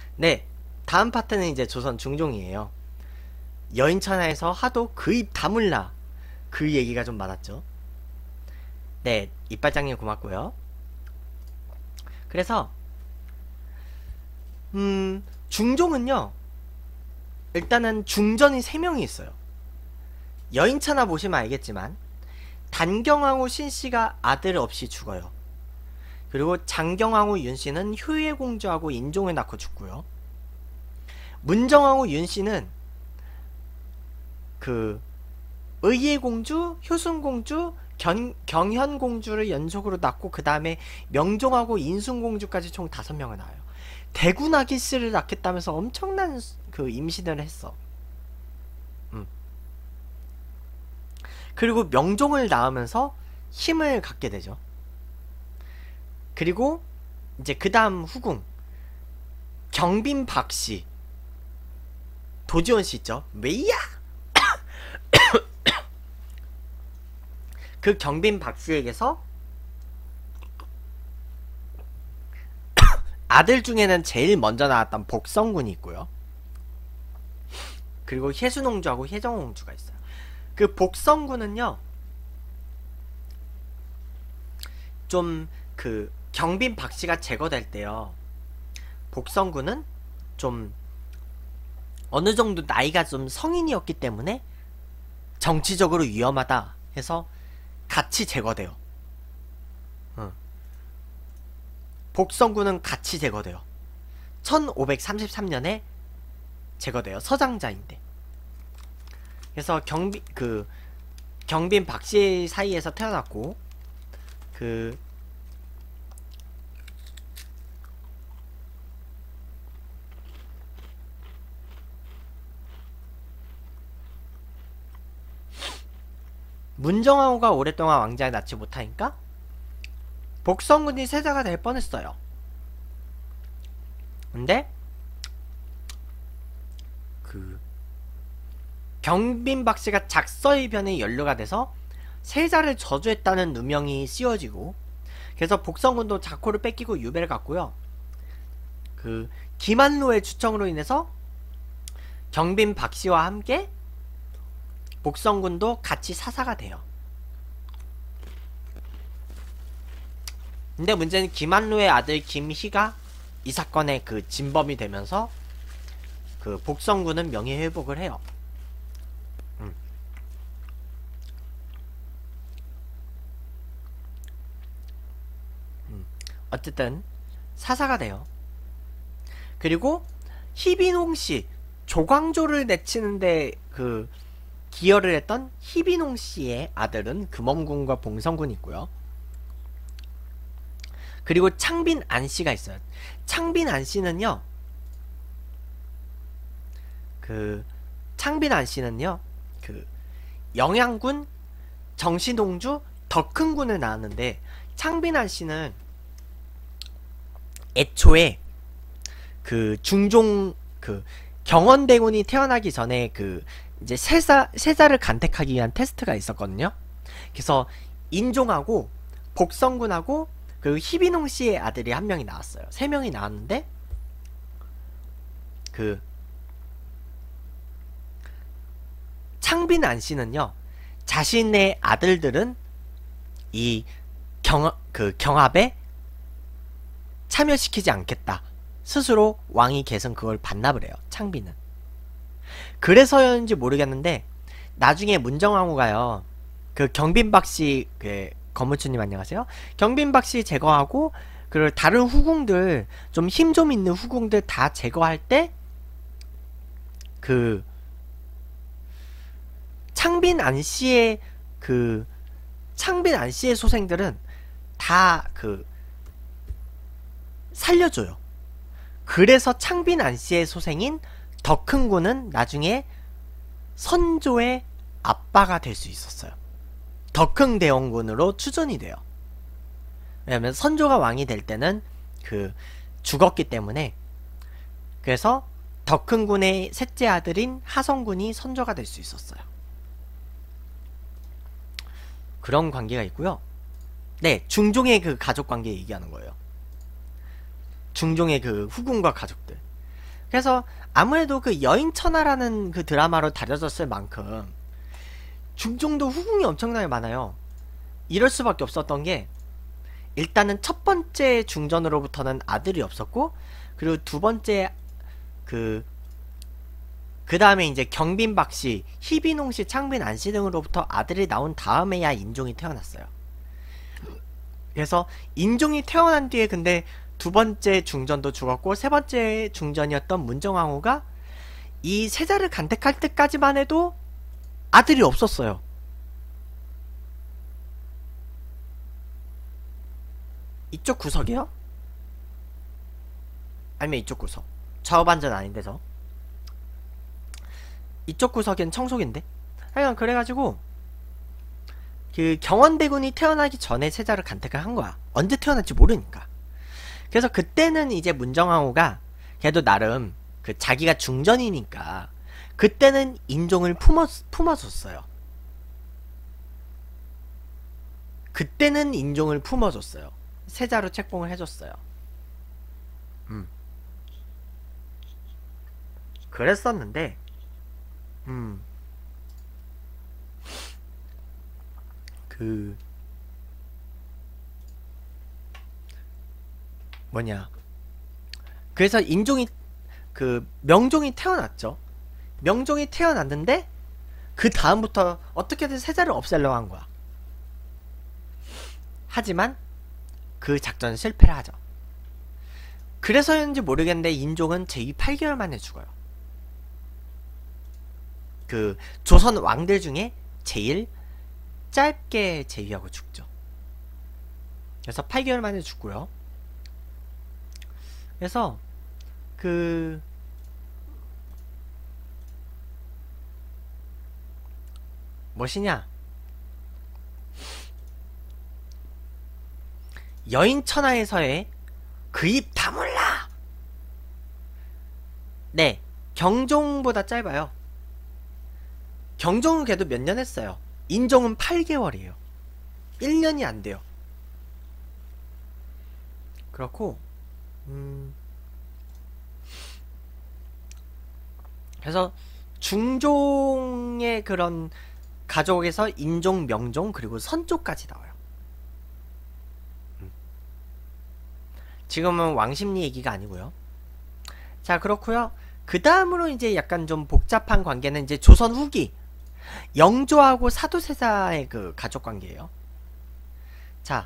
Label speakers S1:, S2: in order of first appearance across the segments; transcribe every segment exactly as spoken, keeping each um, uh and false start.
S1: 네, 다음 파트는 이제 조선 중종이에요. 여인천하에서 하도 그 입 다물라 그 얘기가 좀 많았죠. 네, 이빨장님 고맙고요. 그래서 음 중종은요, 일단은 중전이 세 명이 있어요. 여인천하 보시면 알겠지만 단경왕후 신씨가 아들 없이 죽어요. 그리고 장경왕후 윤씨는 효예공주하고 인종을 낳고 죽고요. 문정왕후 윤씨는 그 의예공주, 효순공주, 견, 경현공주를 연속으로 낳고 그 다음에 명종하고 인순공주까지 총 다섯 명을 낳아요. 대군아기씨를 낳겠다면서 엄청난 그 임신을 했어. 음. 그리고 명종을 낳으면서 힘을 갖게 되죠. 그리고 이제 그 다음 후궁 경빈 박씨, 도지원씨 있죠. 왜야? 그 경빈 박씨에게서 아들 중에는 제일 먼저 나왔던 복성군이 있고요. 그리고 혜순옹주하고 혜정옹주가 있어요. 그 복성군은요, 좀 그 경빈 박씨가 제거될 때요, 복성군은 좀 어느 정도 나이가 좀 성인이었기 때문에 정치적으로 위험하다 해서 같이 제거돼요. 응. 복성군은 같이 제거돼요. 천오백삼십삼 년에 제거돼요. 서장자인데. 그래서 경빈 그 경빈 박씨 사이에서 태어났고, 그 문정왕후가 오랫동안 왕자에 낳지 못하니까 복성군이 세자가 될 뻔했어요. 근데 그 경빈 박씨가 작서의변에 연루가 돼서 세자를 저주했다는 누명이 씌워지고, 그래서 복성군도 자코를 뺏기고 유배를 갔고요. 그 김한로의 추청으로 인해서 경빈 박씨와 함께 복성군도 같이 사사가 돼요. 근데 문제는 김한로의 아들 김희가 이 사건의 그 진범이 되면서 그 복성군은 명예회복을 해요. 음. 음. 어쨌든 사사가 돼요. 그리고 희빈홍씨, 조광조를 내치는데 그 기여를 했던 희빈홍씨의 아들은 금엄군과 봉성군이 있고요. 그리고 창빈 안씨가 있어요. 창빈 안씨는요, 그 창빈 안씨는요, 그 영양군, 정신홍주, 덕흥군을 낳았는데, 창빈 안씨는 애초에 그 중종 그 경원대군이 태어나기 전에 그 이제 세자 세자를 간택하기 위한 테스트가 있었거든요. 그래서 인종하고 복성군하고 그리고 희빈홍 씨의 아들이 한 명이 나왔어요. 세 명이 나왔는데, 그 창빈 안 씨는요, 자신의 아들들은 이 경, 그 경합에 참여시키지 않겠다. 스스로 왕위 계승 그걸 반납을 해요. 창빈은. 그래서였는지 모르겠는데 나중에 문정왕후가요, 그 경빈박씨, 그 건물주님 안녕하세요, 경빈박씨 제거하고 그 다른 후궁들, 좀 힘 좀 있는 후궁들 다 제거할 때 그 창빈 안씨의 그 창빈 안씨의 소생들은 다 그 살려줘요. 그래서 창빈 안씨의 소생인 덕흥군은 나중에 선조의 아빠가 될 수 있었어요. 덕흥대원군으로 추존이 돼요. 왜냐면 선조가 왕이 될 때는 그 죽었기 때문에. 그래서 덕흥군의 셋째 아들인 하성군이 선조가 될 수 있었어요. 그런 관계가 있고요. 네, 중종의 그 가족 관계 얘기하는 거예요. 중종의 그 후궁과 가족들. 그래서 아무래도 그 여인천하라는 그 드라마로 다뤄졌을 만큼 중종도 후궁이 엄청나게 많아요. 이럴 수밖에 없었던 게, 일단은 첫 번째 중전으로부터는 아들이 없었고, 그리고 두 번째 그 그 다음에 이제 경빈박씨, 희빈홍씨, 창빈안씨 등으로부터 아들이 나온 다음에야 인종이 태어났어요. 그래서 인종이 태어난 뒤에 근데 두 번째 중전도 죽었고, 세 번째 중전이었던 문정왕후가 이 세자를 간택할 때까지만 해도 아들이 없었어요. 이쪽 구석이요? 아니면 이쪽 구석? 좌우 반전 아닌데서 이쪽 구석엔 청속인데? 하여간 그래가지고 그 경원대군이 태어나기 전에 세자를 간택을 한 거야. 언제 태어날지 모르니까. 그래서 그때는 이제 문정왕후가 걔도 나름 그 자기가 중전이니까 그때는 인종을 품어, 품어줬어요. 그때는 인종을 품어줬어요. 세자로 책봉을 해줬어요. 음. 그랬었는데, 음. 그, 뭐냐. 그래서 인종이, 그, 명종이 태어났죠. 명종이 태어났는데, 그 다음부터 어떻게든 세자를 없애려고 한 거야. 하지만, 그 작전은 실패를 하죠. 그래서였는지 모르겠는데 인종은 제위 팔 개월 만에 죽어요. 그 조선 왕들 중에 제일 짧게 제위하고 죽죠. 그래서 팔 개월 만에 죽고요. 그래서 그 무엇이냐, 여인천하에서의 그 입 다물라! 네, 경종보다 짧아요. 경종은 그래도 몇 년 했어요. 인종은 팔 개월이에요. 일 년이 안 돼요. 그렇고, 음, 그래서 중종의 그런 가족에서 인종, 명종, 그리고 선조까지 나와요. 지금은 왕십리 얘기가 아니고요. 자, 그렇고요. 그 다음으로 이제 약간 좀 복잡한 관계는 이제 조선 후기 영조하고 사도세자의 그 가족 관계예요. 자,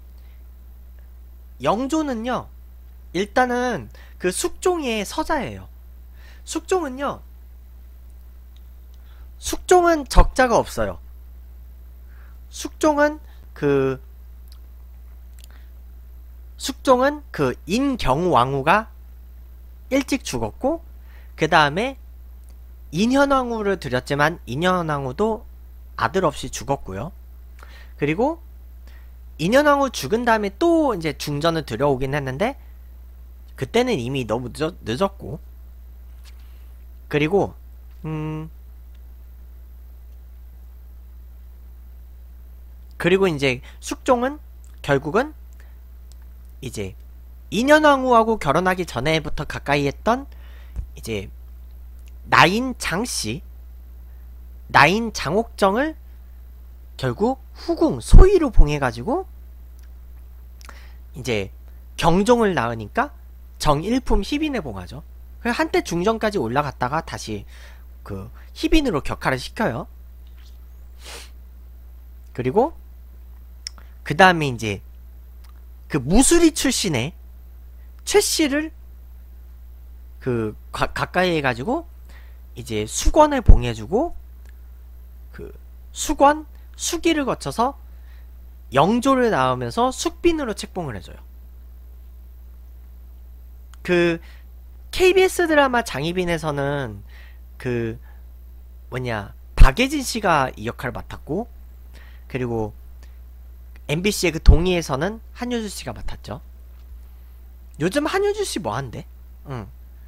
S1: 영조는요, 일단은 그 숙종의 서자예요. 숙종은요, 숙종은 적자가 없어요. 숙종은 그 숙종은 그 인경왕후가 일찍 죽었고, 그 다음에 인현왕후를 들였지만 인현왕후도 아들 없이 죽었고요. 그리고 인현왕후 죽은 다음에 또 이제 중전을 들여오긴 했는데 그때는 이미 너무 늦었, 늦었고, 그리고 음 그리고 이제 숙종은 결국은 이제 인현왕후하고 결혼하기 전에부터 가까이 했던 이제 나인 장씨, 나인 장옥정을 결국 후궁 소위로 봉해가지고 이제 경종을 낳으니까 정일품 희빈에 봉하죠. 한때 중전까지 올라갔다가 다시 그 희빈으로 격하를 시켜요. 그리고 그 다음에 이제 그 무수리 출신의 최씨를 그 가, 가까이 해가지고 이제 수권을 봉해주고, 그 수권, 수기를 거쳐서 영조를 낳으면서 숙빈으로 책봉을 해줘요. 그 케이비에스 드라마 장희빈에서는 그 뭐냐, 박예진 씨가 이 역할을 맡았고, 그리고 엠비씨의 그 동의에서는 한효주 씨가 맡았죠. 요즘 한효주 씨 뭐한대? 응.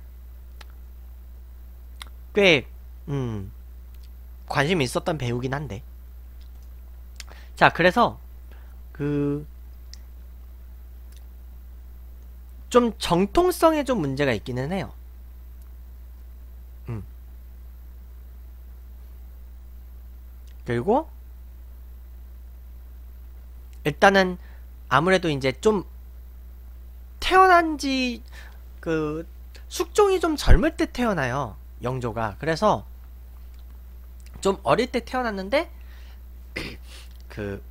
S1: 꽤, 음, 관심이 있었던 배우긴 한데. 자, 그래서, 그, 좀 정통성에 좀 문제가 있기는 해요. 그리고 일단은 아무래도 이제 좀 태어난 지 그 숙종이 좀 젊을 때 태어나요. 영조가. 그래서 좀 어릴 때 태어났는데 그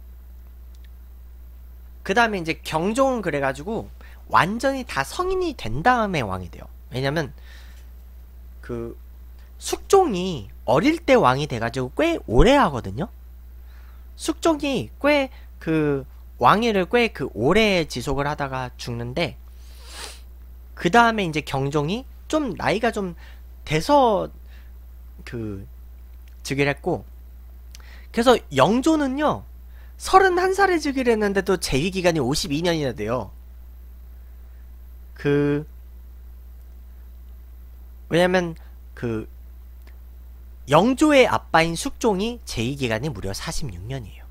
S1: 그 다음에 이제 경종은 그래가지고 완전히 다 성인이 된 다음에 왕이 돼요. 왜냐면 그 숙종이 어릴 때 왕이 돼가지고 꽤 오래 하거든요. 숙종이 꽤 그 왕위를 꽤 그 오래 지속을 하다가 죽는데, 그 다음에 이제 경종이 좀 나이가 좀 돼서 그 즉위를 했고, 그래서 영조는요 서른한 살에 즉위를 했는데도 재위기간이 오십이 년이나 돼요. 그 왜냐면 그 영조의 아빠인 숙종이 재위기간이 무려 사십육 년이에요.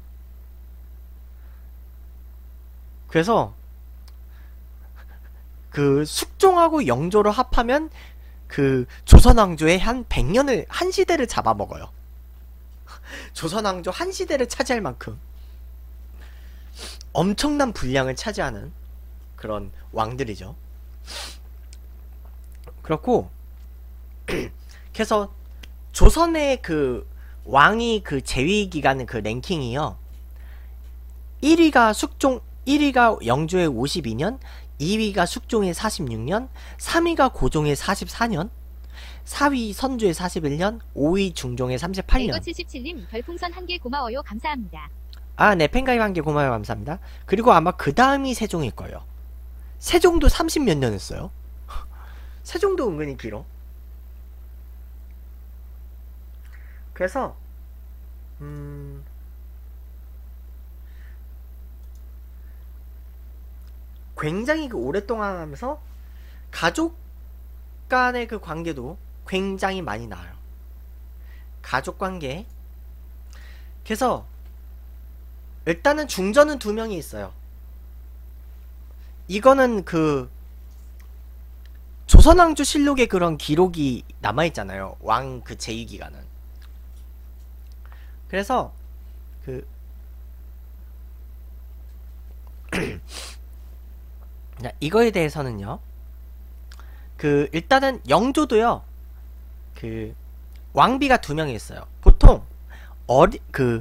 S1: 그래서 그 숙종하고 영조를 합하면 그 조선왕조의 한 백 년을 한 시대를 잡아먹어요. 조선왕조 한 시대를 차지할 만큼 엄청난 분량을 차지하는 그런 왕들이죠. 그렇고 그래서 조선의 그 왕이 그 재위 기간의 그 랭킹이요, 일 위가 숙종, 일 위가 영조의 오십이 년, 이 위가 숙종의 사십육 년, 삼 위가 고종의 사십사 년, 사 위 선조의 사십일 년, 오 위 중종의 삼십팔 년.
S2: 칠십칠 님 별풍선 한 개 고마워요. 감사합니다.
S1: 아, 네, 팬가입 한 개 고마워요. 감사합니다. 그리고 아마 그 다음이 세종일 거예요. 세종도 삼십 몇 년 했어요. 세종도 은근히 길어. 그래서 음 굉장히 그 오랫동안 하면서 가족 간의 그 관계도 굉장히 많이 나아요. 가족 관계. 그래서 일단은 중전은 두 명이 있어요. 이거는 그 조선왕조 실록에 그런 기록이 남아있잖아요. 왕 그 재위기간은. 그래서 그 이거에 대해서는요, 그 일단은 영조도요 그 왕비가 두 명이 있어요. 보통 어리 그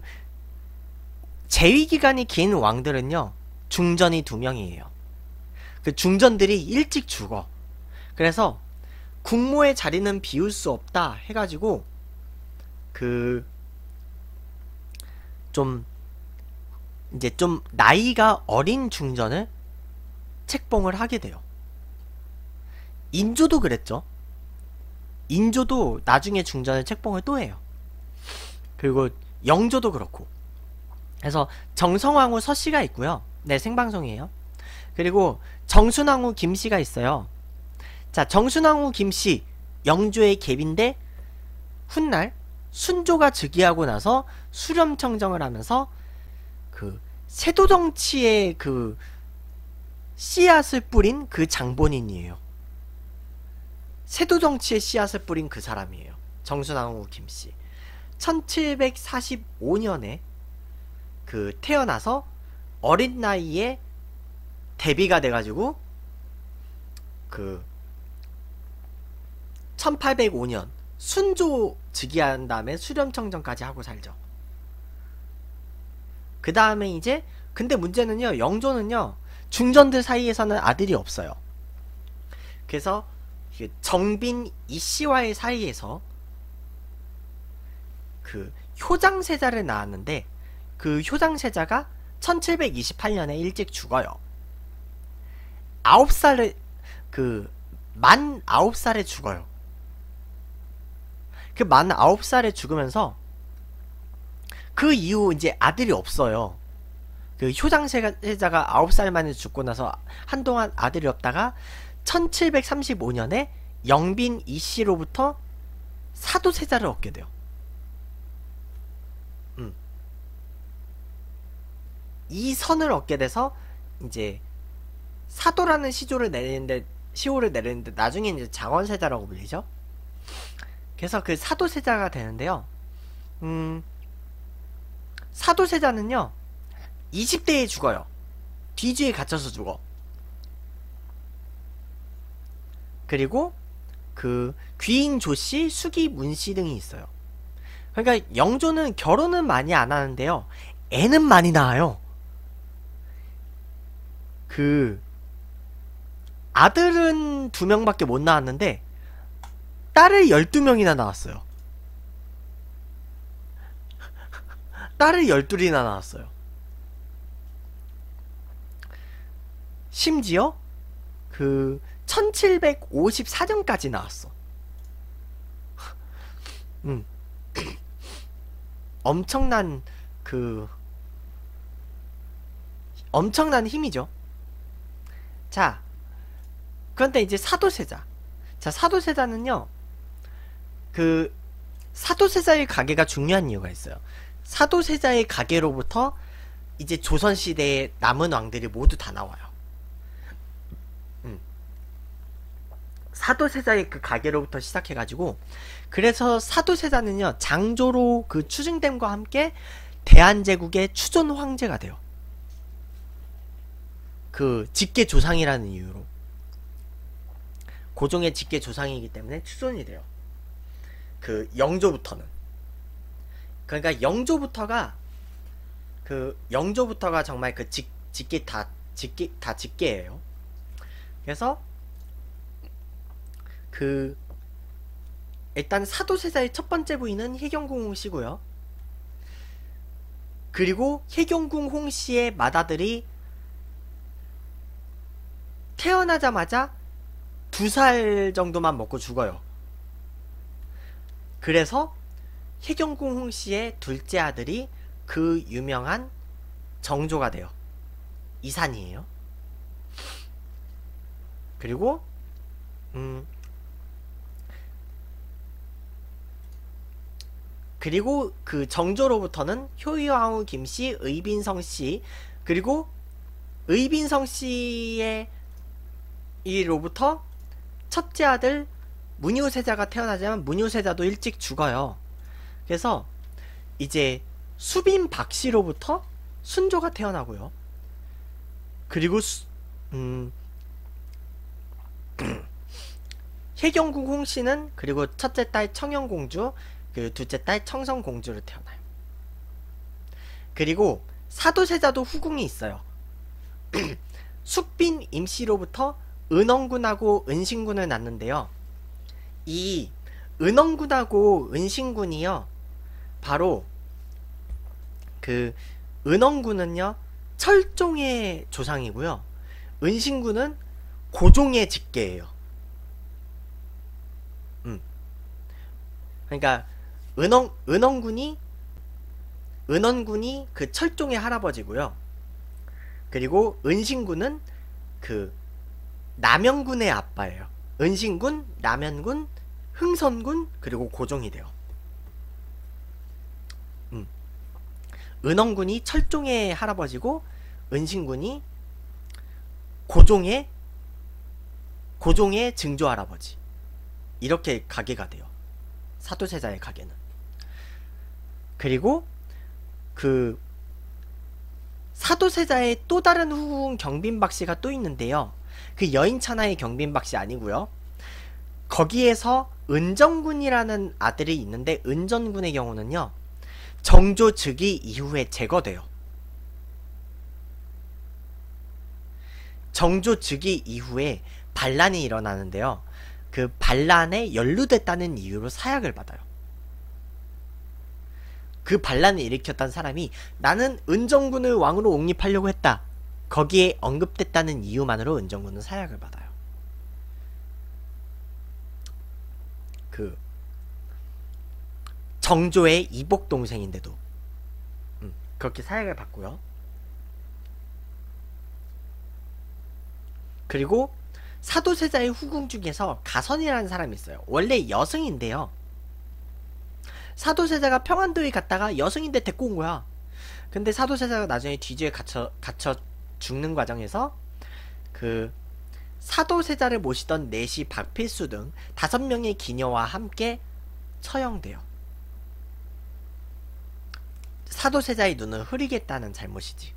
S1: 재위기간이 긴 왕들은요 중전이 두 명이에요. 그 중전들이 일찍 죽어. 그래서 국모의 자리는 비울 수 없다 해가지고 그 좀 이제 좀 나이가 어린 중전을 책봉을 하게 돼요. 인조도 그랬죠. 인조도 나중에 중전을 책봉을 또 해요. 그리고 영조도 그렇고. 그래서 정성왕후 서씨가 있고요. 네, 생방송이에요. 그리고 정순왕후 김씨가 있어요. 자, 정순왕후 김씨 영조의 갭인데 훗날 순조가 즉위하고 나서 수렴청정을 하면서 그 세도정치의 그 씨앗을 뿌린 그 장본인이에요. 세도정치의 씨앗을 뿌린 그 사람이에요. 정순왕후 김씨. 천칠백사십오 년에 그 태어나서 어린 나이에 데뷔가 돼가지고 그 천팔백오 년 순조 즉위한 다음에 수렴청정까지 하고 살죠. 그 다음에 이제 근데 문제는요, 영조는요 중전들 사이에서는 아들이 없어요. 그래서 정빈 이씨와의 사이에서 그 효장세자를 낳았는데 그 효장세자가 천칠백이십팔 년에 일찍 죽어요. 아홉 살에 그 만 아홉 살에 죽어요. 그 만 아홉 살에 죽으면서 그 이후 이제 아들이 없어요. 그 효장세자가 아홉 살 만에 죽고 나서 한동안 아들이 없다가 천칠백삼십오 년에 영빈 이씨로부터 사도세자를 얻게 돼요. 음. 이 선을 얻게 돼서 이제 사도라는 시조를 내리는데 시호를 내리는데 나중에 이제 장원세자라고 불리죠. 그래서 그 사도세자가 되는데요. 음, 사도세자는요 이십 대에 죽어요. 뒤지에 갇혀서 죽어. 그리고 그 귀인 조씨, 수기 문씨 등이 있어요. 그러니까 영조는 결혼은 많이 안 하는데요 애는 많이 낳아요. 그 아들은 두 명밖에 못 낳았는데 딸을 열두 명이나 낳았어요. 딸을 열둘이나 낳았어요. 심지어 그 천칠백오십사 년까지 나왔어. 음. 엄청난 그 엄청난 힘이죠. 자, 그런데 이제 사도세자. 자, 사도세자는요. 그 사도세자의 가계가 중요한 이유가 있어요. 사도세자의 가계로부터 이제 조선시대의 남은 왕들이 모두 다 나와요. 음. 사도세자의 그 가계로부터 시작해가지고 그래서 사도세자는요 장조로 그 추증됨과 함께 대한제국의 추존 황제가 돼요. 그 직계 조상이라는 이유로 고종의 직계 조상이기 때문에 추존이 돼요. 그 영조부터는 그러니까 영조부터가 그 영조부터가 정말 그 직, 직계 다 직계 다 직계예요. 그래서 그 일단 사도세자의 첫 번째 부인은 혜경궁 홍씨고요. 그리고 혜경궁 홍씨의 맏아들이 태어나자마자 두 살 정도만 먹고 죽어요. 그래서 혜경궁 홍씨의 둘째 아들이 그 유명한 정조가 돼요. 이산이에요. 그리고 음 그리고 그 정조로부터는 효이왕후 김씨, 의빈성씨 그리고 의빈성씨의 이로부터 첫째 아들 문효세자가 태어나지만 문효세자도 일찍 죽어요. 그래서 이제 수빈 박씨로부터 순조가 태어나고요. 그리고 수, 음, 혜경궁 홍씨는 그리고 첫째 딸 청영공주 그 둘째 딸 청성공주로 태어나요. 그리고 사도세자도 후궁이 있어요. 숙빈 임씨로부터 은엉군하고 은신군을 낳는데요. 이 은엉군하고 은신군이요 바로 그 은엉군은요 철종의 조상이고요 은신군은 고종의 직계예요. 음. 그러니까 은엉 은엉군이 은원군이 그 철종의 할아버지고요. 그리고 은신군은 그 남영군의 아빠예요. 은신군, 남현군, 흥선군, 그리고 고종이 돼요. 음. 은원군이 철종의 할아버지고 은신군이 고종의 고종의 증조 할아버지. 이렇게 가계가 돼요. 사도세자의 가계는. 그리고 그 사도세자의 또 다른 후궁 경빈박씨가 또 있는데요. 그 여인천하의 경빈박씨 아니고요. 거기에서 은정군이라는 아들이 있는데 은전군의 경우는요. 정조 즉위 이후에 제거돼요. 정조 즉위 이후에 반란이 일어나는데요. 그 반란에 연루됐다는 이유로 사약을 받아요. 그 반란을 일으켰던 사람이 나는 은정군을 왕으로 옹립하려고 했다. 거기에 언급됐다는 이유만으로 은정군은 사약을 받아요. 그 정조의 이복 동생인데도 음, 그렇게 사약을 받고요. 그리고 사도세자의 후궁 중에서 가선이라는 사람이 있어요. 원래 여승인데요. 사도세자가 평안도에 갔다가 여승인데 데리고 온 거야. 근데 사도세자가 나중에 뒤지에 갇혀, 갇혀 죽는 과정에서 그 사도세자를 모시던 내시 박필수 등 다섯 명의 기녀와 함께 처형돼요. 사도세자의 눈을 흐리겠다는 잘못이지.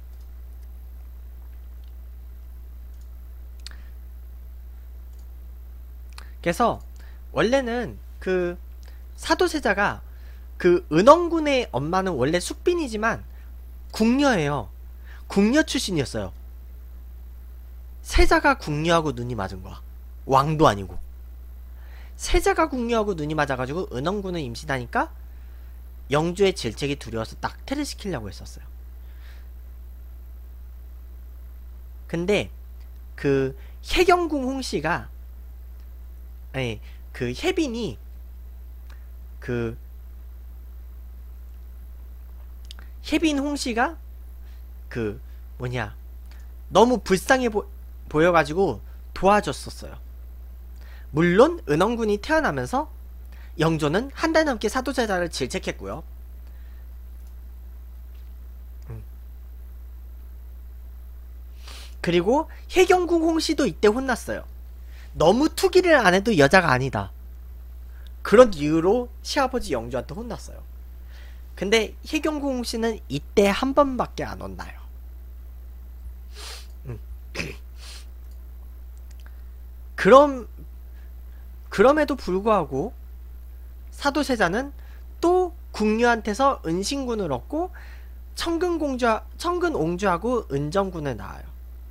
S1: 그래서 원래는 그 사도세자가 그 은원군의 엄마는 원래 숙빈이지만 궁녀예요. 궁녀 출신이었어요. 세자가 궁녀하고 눈이 맞은 거야. 왕도 아니고. 세자가 궁녀하고 눈이 맞아가지고 은원군을 임신하니까 영주의 질책이 두려워서 낙태를 시키려고 했었어요. 근데 그 혜경궁 홍씨가 아니 그 혜빈이 그 혜빈 홍씨가 그 뭐냐 너무 불쌍해 보, 보여가지고 도와줬었어요. 물론 은원군이 태어나면서 영조는 한 달 넘게 사도세자를 질책했고요. 음. 그리고 혜경궁 홍씨도 이때 혼났어요. 너무 투기를 안 해도 여자가 아니다. 그런 이유로 시아버지 영조한테 혼났어요. 근데 혜경궁 홍씨는 이때 한 번밖에 안 혼나요. 음. 그럼 그럼에도 불구하고 사도세자는 또 궁녀한테서 은신군을 얻고 청근공주, 청근옹주하고 은정군을 낳아요.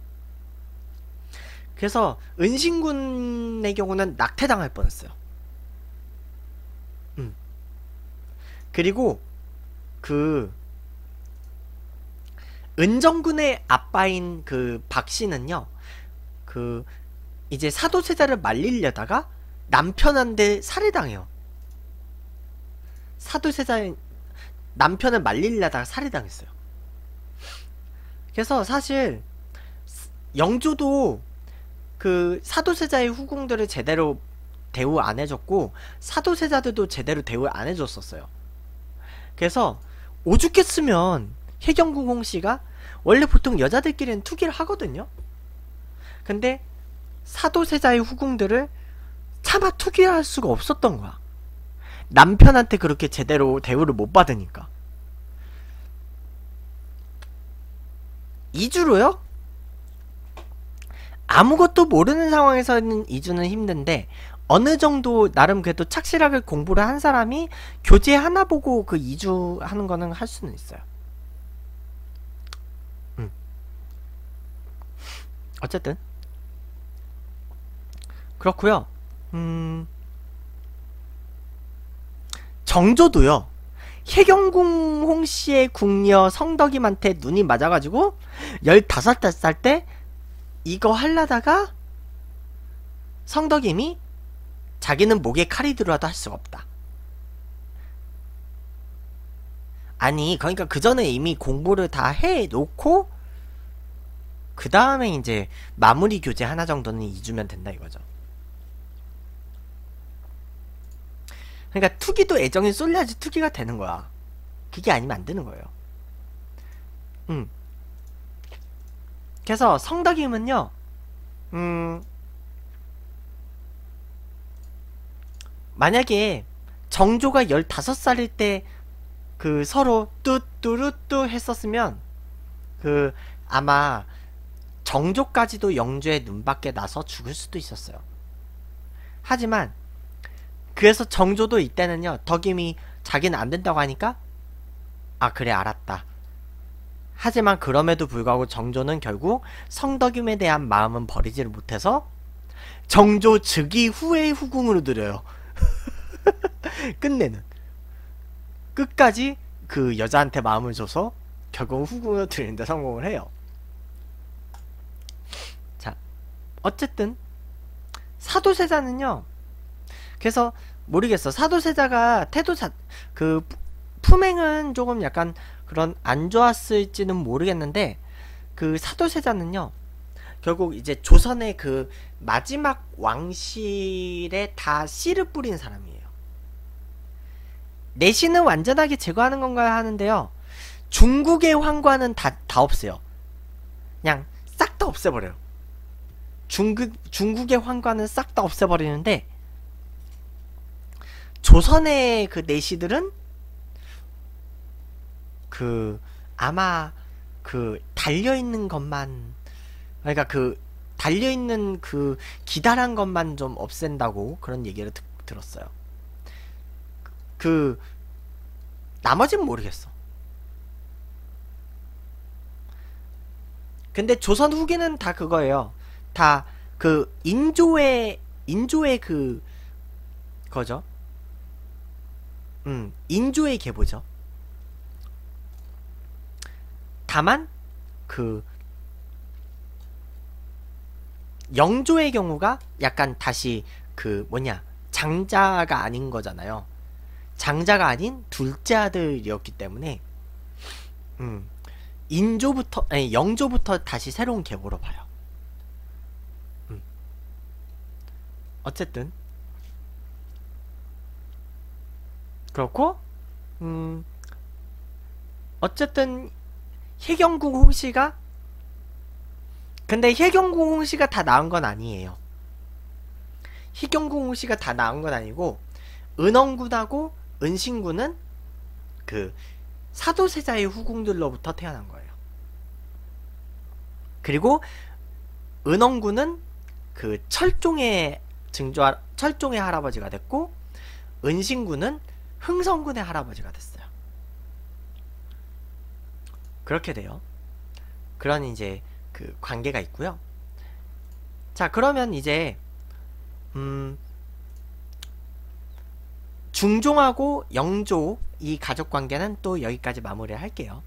S1: 그래서 은신군의 경우는 낙태당할 뻔했어요. 음. 그리고 그 은정군의 아빠인 그 박씨는요, 그 이제 사도세자를 말리려다가 남편한테 살해당해요. 사도세자 남편을 말리려다가 살해당했어요. 그래서 사실 영조도 그 사도세자의 후궁들을 제대로 대우 안 해줬고 사도세자들도 제대로 대우 안 해줬었어요. 그래서 오죽했으면 혜경궁 홍씨가 원래 보통 여자들끼리는 투기를 하거든요. 근데 사도세자의 후궁들을 차마 투기할 수가 없었던 거야. 남편한테 그렇게 제대로 대우를 못 받으니까. 이주로요? 아무것도 모르는 상황에서는 이주는 힘든데 어느 정도 나름 그래도 착실하게 공부를 한 사람이 교재 하나 보고 그 이주하는 거는 할 수는 있어요. 음. 어쨌든 그렇고요. 음. 정조도요. 혜경궁 홍씨의 궁녀 성덕임한테 눈이 맞아가지고 열다섯 살 때 이거 하려다가 성덕임이 자기는 목에 칼이 들어와도 할 수가 없다. 아니 그러니까 그 전에 이미 공부를 다 해놓고 그 다음에 이제 마무리 교재 하나 정도는 이주면 된다 이거죠. 그러니까 투기도 애정이 쏠려야지 투기가 되는 거야. 그게 아니면 안 되는 거예요. 음. 그래서 성덕임은요, 음, 만약에 정조가 열다섯 살일 때 그 서로 뚜뚜루뚜 했었으면 그 아마 정조까지도 영조의 눈밖에 나서 죽을 수도 있었어요. 하지만 그래서 정조도 이때는요, 덕임이 자기는 안 된다고 하니까 아 그래 알았다. 하지만 그럼에도 불구하고 정조는 결국 성덕임에 대한 마음은 버리지를 못해서 정조 즉위 후의 후궁으로 들여요. 끝내는. 끝까지 그 여자한테 마음을 줘서 결국 후궁으로 들이는데 성공을 해요. 자, 어쨌든 사도세자는요. 그래서 모르겠어. 사도세자가 태도 자, 그 품행은 조금 약간 그런 안 좋았을지는 모르겠는데 그 사도세자는요. 결국 이제 조선의 그 마지막 왕실에 다 씨를 뿌린 사람이에요. 내신은 완전하게 제거하는 건가 하는데요. 중국의 황관은 다, 다 없어요. 그냥 싹 다 없애버려요. 중국, 중국의 황관은 싹 다 없애버리는데 조선의 그 내시들은 그 아마 그 달려있는 것만, 그러니까 그 달려있는 그 기다란 것만 좀 없앤다고 그런 얘기를 듣, 들었어요. 그 나머지는 모르겠어. 근데 조선 후기는 다 그거예요. 다 그 인조의 인조의 그 거죠. 음, 인조의 계보죠. 다만 그 영조의 경우가 약간 다시 그 뭐냐, 장자가 아닌 거잖아요. 장자가 아닌 둘째 아들이었기 때문에 음, 인조부터 아니 영조부터 다시 새로운 계보로 봐요. 음. 어쨌든 그렇고 음 어쨌든 혜경궁 홍씨가, 근데 혜경궁 홍씨가 다 나은 건 아니에요. 혜경궁 홍씨가 다 나은 건 아니고 은원군하고 은신군은 그 사도세자의 후궁들로부터 태어난 거예요. 그리고 은원군은 그 철종의 증조 철종의 할아버지가 됐고 은신군은 흥선군의 할아버지가 됐어요. 그렇게 돼요. 그런 이제 그 관계가 있고요. 자, 그러면 이제 음 중종하고 영조 이 가족 관계는 또 여기까지 마무리를 할게요.